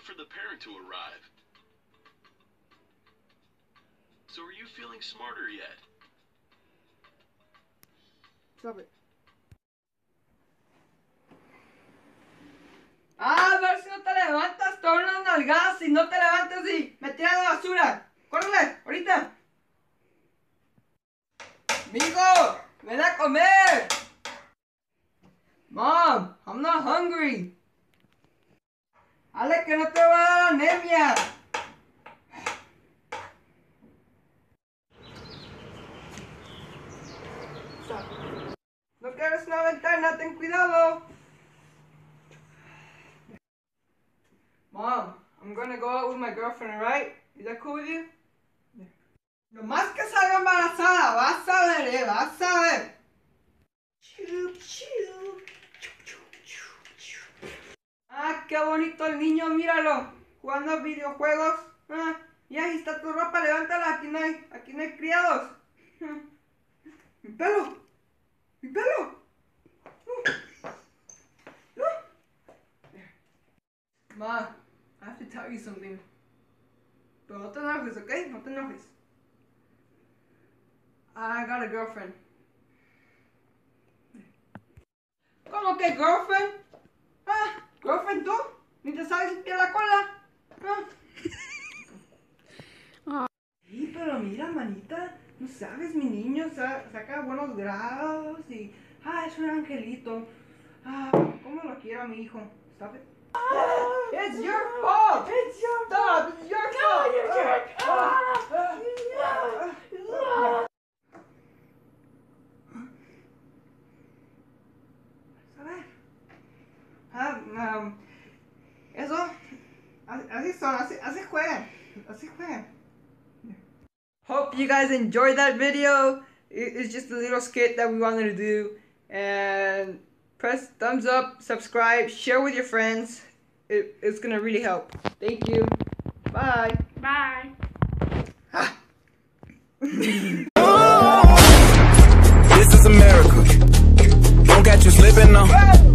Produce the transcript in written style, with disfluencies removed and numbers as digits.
for the parent to arrive. So are you feeling smarter yet? Stop it. A ver si no te levantas, te doy unas nalgadas. Si no te levantas y me tiras a la basura. ¡Córrele! ¡Ahorita! ¡Mijo! ¡Ven a comer! Mom, I'm not hungry. ¡Ale, que no te va a dar anemia! No quieres una ventana, ten cuidado. Mom, I'm gonna go out with my girlfriend, alright? Is that cool with you? No más que salga embarazada, vas a ver, vas a ver. Ah, qué bonito el niño, míralo. Jugando a videojuegos. Ah, y ahí está tu ropa, levántala, aquí no hay criados. Mi pelo. Mi pelo. Ma, I have to tell you something. Pero no te enojes, ¿ok? No te enojes. I got a girlfriend. ¿Cómo que girlfriend? Ah, girlfriend tú? ¿Ni te sabes limpiar la cola? Ah. Sí, pero mira, manita, no sabes, mi niño saca buenos grados y... Ah, es un angelito. Ah, ¿cómo lo quiero a mi hijo? Stop it. It's your fault! It's your fault! It's your fault! No, you jerk! Eso, así son, así juegan, así juegan. Hope you guys enjoyed that video. It's just a little skit that we wanted to do. And press thumbs up, subscribe, share with your friends. It's gonna really help. Thank you. Bye. Bye. This is America. Don't catch you slipping now.